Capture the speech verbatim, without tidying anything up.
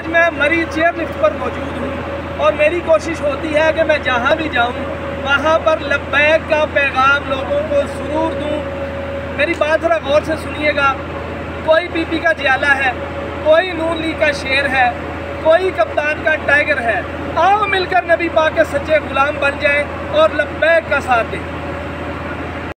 आज मैं मरी चेयर लिफ्ट पर मौजूद हूँ और मेरी कोशिश होती है कि मैं जहाँ भी जाऊँ वहाँ पर लब्बैक का पैगाम लोगों को ज़रूर दूँ। मेरी बात थोड़ा गौर से सुनिएगा। कोई पीपी का जियाला है, कोई नून लीग का शेर है, कोई कप्तान का टाइगर है। आओ मिलकर नबी पाक के सच्चे गुलाम बन जाएं और लब्बैक का साथ दें।